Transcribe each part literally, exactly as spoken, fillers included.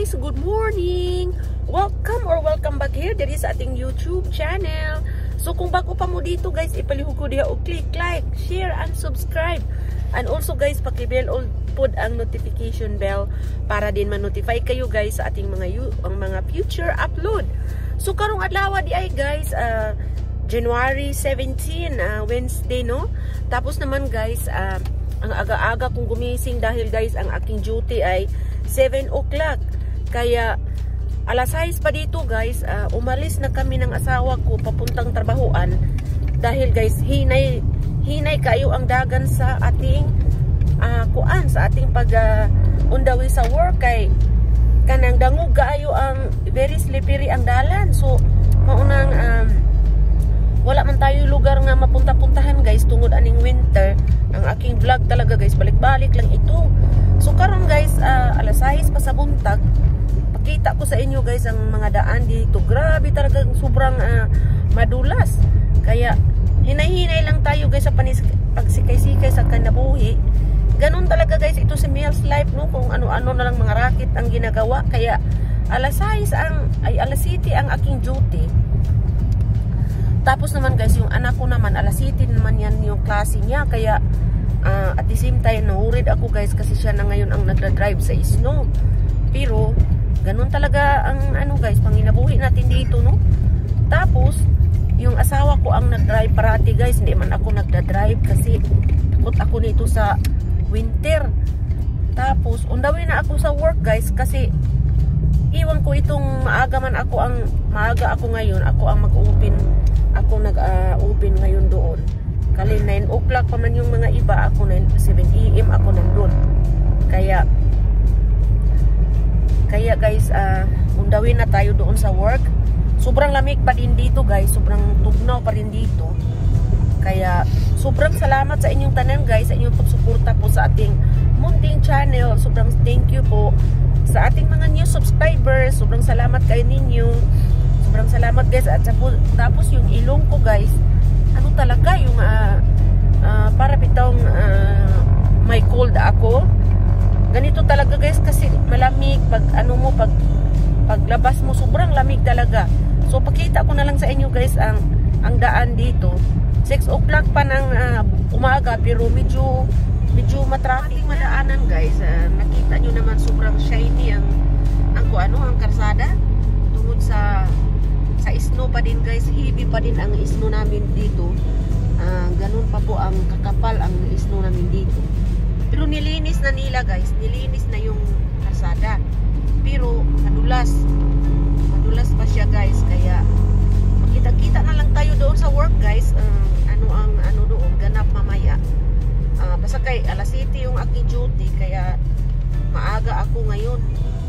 guys, good morning! Welcome or welcome back here diri sa ating YouTube channel. So kung bago pa mo dito guys, ipalihog ko diha og click like, share and subscribe. And also guys, paki-bell all pud ang notification bell para din ma-notify kayo guys sa ating mga ang mga future upload. So karong adlaw di ay guys, uh, January seventeenth, uh, Wednesday no. Tapos naman guys, uh, ang aga-aga kong gumising dahil guys ang aking duty ay seven o'clock. Kaya alas sais pa dito guys, uh, umalis na kami ng asawa ko papuntang trabahoan. Dahil guys, hinay hinay kayo ang dagan sa ating uh, kuan, sa ating pag uh, undawi sa work. Kay kanang dangog kaayo ang very slippery ang dalan. So maunang um, wala man tayo lugar nga mapunta-puntahan guys tungod aning winter. Ang aking vlog talaga guys, balik-balik lang ito. So karon guys, uh, alas sais pa sa buntag, pakita ko sa inyo guys ang mga daan dito. Grabe talaga, sobrang uh, madulas. Kaya hinay-hinay lang tayo guys sa pagsikay-sikay sa kanabuhi. Ganon talaga guys, ito si Mills Life no, kung ano-ano na lang mga racket ang ginagawa. Kaya alas sais ang, ay alas siyete ang aking duty. Tapos naman guys, yung anak ko naman, alas siyete naman yan yung klase niya. Kaya uh, at the same time, nahurid ako guys kasi siya na ngayon ang nagda-drive sa snow. Pero, ganun talaga ang ano guys, panginabuhi natin dito no. Tapos, yung asawa ko ang nag-drive parati guys, hindi man ako nagda-drive kasi takot ako nito sa winter. Tapos, undawin na ako sa work guys kasi iwan ko itong maaga man ako ang, maaga ako ngayon, ako ang mag-open. Ako nag-open uh, ngayon doon. Kali nine o'clock pa man yung mga iba, ako seven A M ako nandun. Kaya kaya guys, uh, undawin na tayo doon sa work. Sobrang lamig pa din dito guys, sobrang tugnaw pa rin dito. Kaya sobrang salamat sa inyong tanan guys, sa inyong pagsuporta po sa ating munting channel. Sobrang thank you po sa ating mga new subscribers. Sobrang salamat kayo ninyo. Sobrang salamat guys. At tapos yung ilong ko guys, ano talaga yung uh, uh, para bitong uh, may cold ako. Ganito talaga guys kasi malamig pag ano mo, pag paglabas mo sobrang lamig talaga. So pakita ko na lang sa inyo guys ang ang daan dito. six o'clock pa ng uh, umaga pero medyo medyo matraffic madaanan guys. Uh, nakita nyo naman sobrang shiny ang ang ko ano ang karsada tungod sa sa snow pa din guys, heavy pa din ang snow namin dito. Uh, ganun pa po ang kakapal ang snow namin dito. Pero nilinis na nila guys, nilinis na yung karsada. Pero madulas, madulas pa siya guys. Kaya makita-kita na lang tayo doon sa work guys. Uh, ano ang ano doon, ganap mamaya. Uh, basta kay alas siyete yung aking duty, kaya maaga ako ngayon.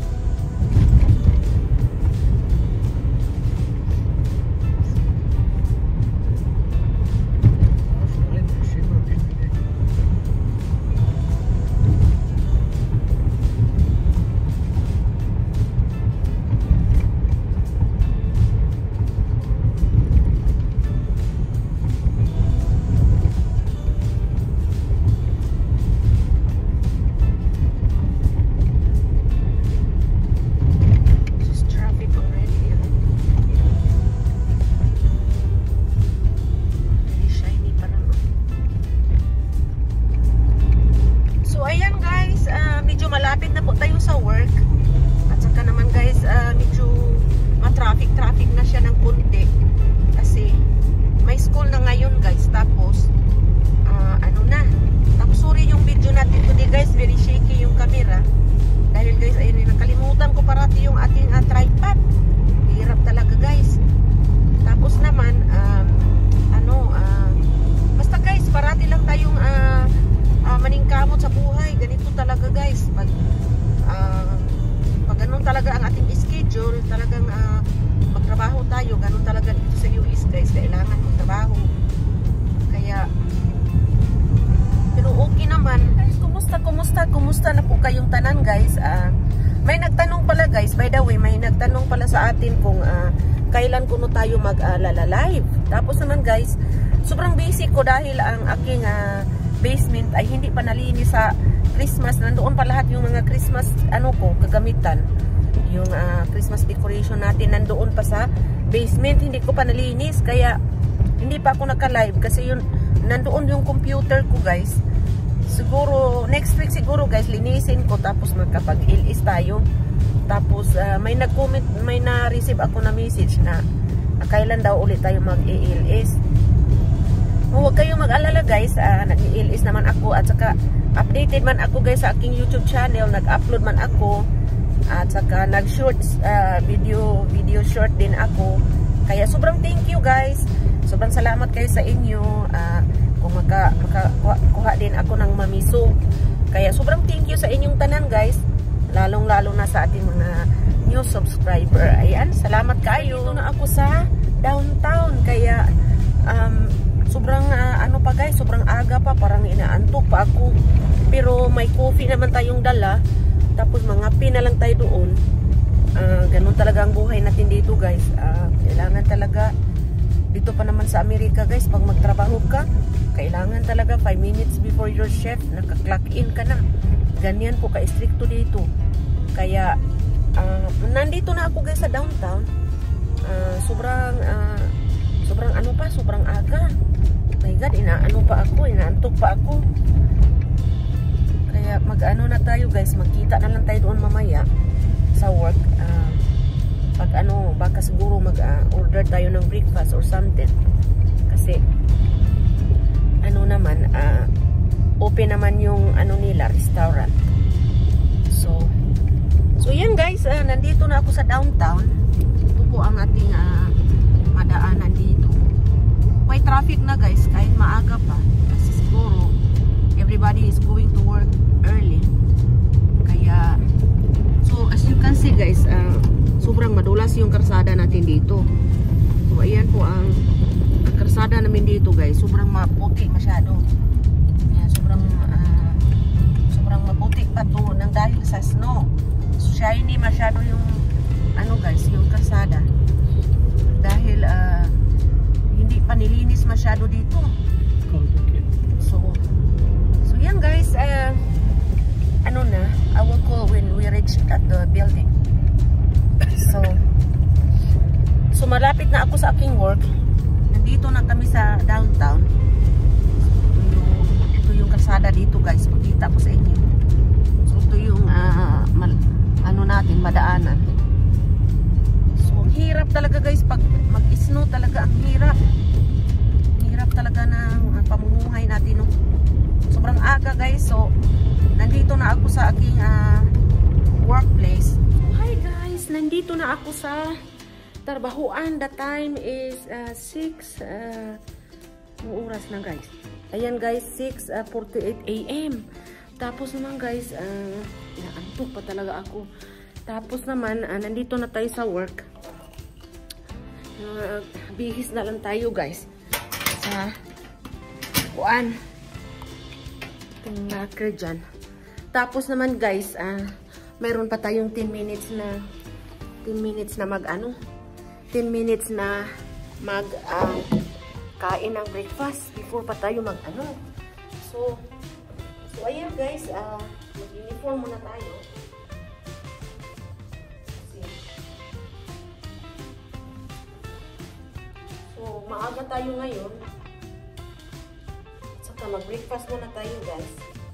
Kumusta na po kayong tanan guys? Uh, may nagtanong pala guys, by the way, may nagtanong pala sa atin kung uh, kailan kuno tayo mag-live. Uh, Tapos naman guys, sobrang busy ko dahil ang aking uh, basement ay hindi pa nalinis sa Christmas. Nandoon pa lahat yung mga Christmas ano ko, kagamitan. yung uh, Christmas decoration natin nandoon pa sa basement. Hindi ko pa nalinis, kaya hindi pa ako naka-live kasi yun, nandoon yung computer ko guys. Siguro next week siguro guys linisin ko, tapos magkapag-ilis tayo. Tapos uh, may nag-comment, may na-receive ako na message na uh, kailan daw ulit tayo mag-ilis. Huwag kayong mag-alala guys, uh, nag-ilis naman ako, at saka updated man ako guys sa aking YouTube channel, nag-upload man ako, at saka nag-shorts uh, video video short din ako. Kaya sobrang thank you guys, sobrang salamat kayo sa inyo. Uh, kung maka, maka kuha, kuha din ako ng mamiso, kaya sobrang thank you sa inyong tanan guys, lalong lalo na sa ating mga new subscriber. Ayan, salamat kayo. Dito na ako sa downtown, kaya um, sobrang uh, ano pa guys, sobrang aga pa, parang inaantok pa ako, pero may coffee naman tayong dala. Tapos mga pina lang tayo doon. Uh, ganun talaga ang buhay natin dito guys. Uh, kailangan talaga, dito pa naman sa Amerika guys, pag magtrabaho ka, kailangan talaga five minutes before your shift, naka-clock in ka na. Ganyan po ka-stricto dito. Kaya, uh, nandito na ako guys sa downtown. Uh, sobrang, uh, sobrang ano pa, sobrang aga. My God, inaano pa ako, inaantok pa ako. Kaya mag-ano na tayo guys, magkita na lang tayo doon mamaya sa work. Uh, pag ano, baka siguro mag-order uh, tayo ng breakfast or something. Kasi, ano naman, uh, open naman yung ano nila, restaurant. So, so yan guys, uh, nandito na ako sa downtown. Ito po ang ating uh, madaanan dito. May traffic na guys, kahit maaga pa. Kasi siguro, everybody is going to work early. Kaya, so as you can see guys, uh, sobrang madulas yung karsada natin dito. So ayan po ang, ang karsada namin dito guys, sobrang maputi masyado. Ayan, sobrang uh, sobrang maputi pa to nang dahil sa snow. Shiny masyado yung ano guys, yung karsada. Dahil uh, hindi pa nilinis masyado dito. So So yan guys, uh, ano na, I will call when we reach at the building. So, so malapit na ako sa aking work. Nandito na kami sa downtown. Ito yung, ito yung kalsada dito guys, makita ko sa inyo. So ito yung uh, mal, ano natin, madaanan. So ang hirap talaga guys, pag mag-snow talaga ang hirap. Hirap talaga ng pamumuhay natin, no? Sobrang aga guys. So nandito na ako sa aking uh, workplace. Hi guys, nandito na ako sa trabahuan. The time is uh, six uh, oras na guys. Ayan guys, six forty-eight A M Tapos naman guys, uh, naantok pa talaga ako. Tapos naman uh, nandito na tayo sa work. uh, Bihis na lang tayo guys sa kuan knocker dyan. Tapos naman guys, uh, mayroon pa tayong ten minutes na ten minutes na mag ano ten minutes na mag uh, kain ng breakfast before pa tayo mag ano. So so ayan guys, uh, mag-uniform muna tayo. So maaga tayo ngayon. Mag-breakfast muna tayo guys.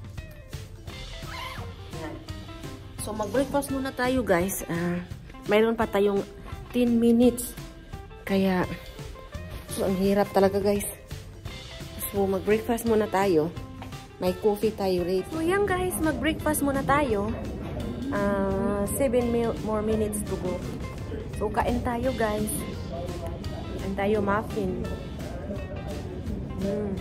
Yan. So mag-breakfast muna tayo guys. Uh, mayroon pa tayong ten minutes. Kaya so ang hirap talaga guys. So mag-breakfast muna tayo. May coffee tayo ready. So yan guys, mag-breakfast muna tayo. Uh, seven more minutes to go. So kain tayo guys. Kain tayo muffin. Mm.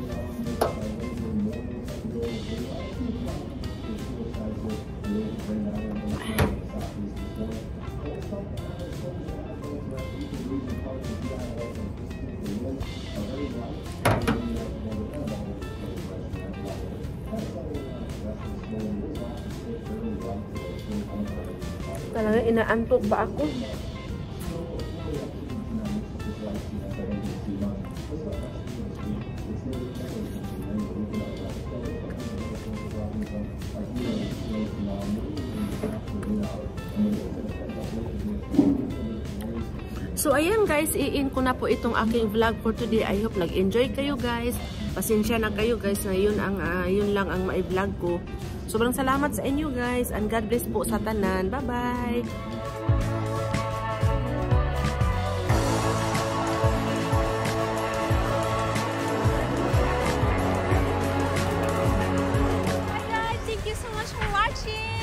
Thank you. na inaantok ba ako? So ayan guys, i-in ko na po itong aking vlog for today. I hope nag-enjoy kayo guys. Pasensya na kayo guys na yun, ang, uh, yun lang ang mai-vlog ko. Sobrang salamat sa inyo guys and God bless po sa tanan. Bye-bye! Hi guys, thank you so much for watching.